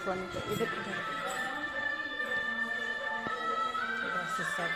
Phone को इधर इधर से सब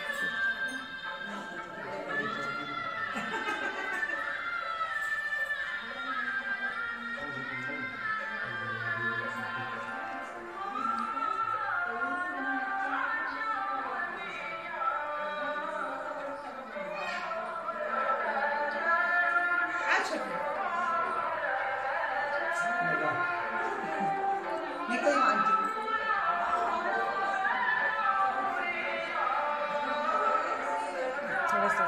थोड़ा सा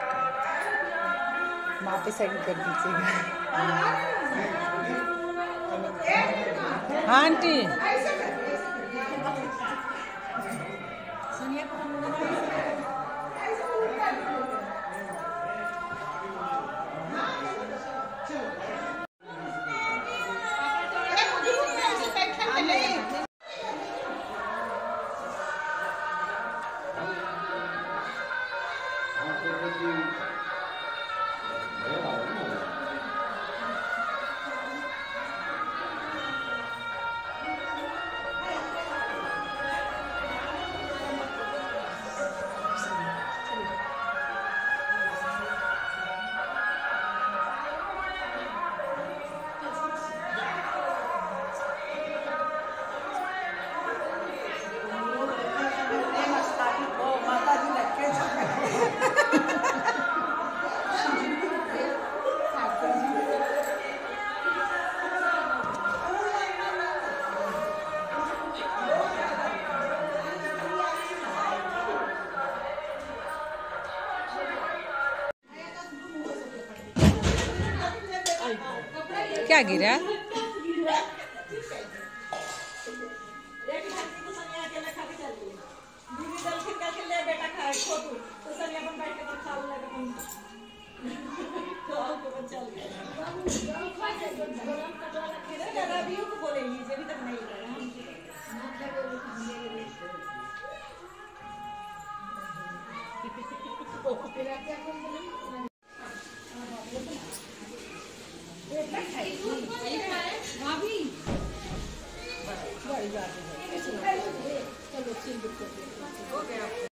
वहाँ पे साइड कर दीजिएगा। हाँ आंटी क्या गिरा? बेटा खाए छोटू तो सनिया अपन बैठ के खा लगा।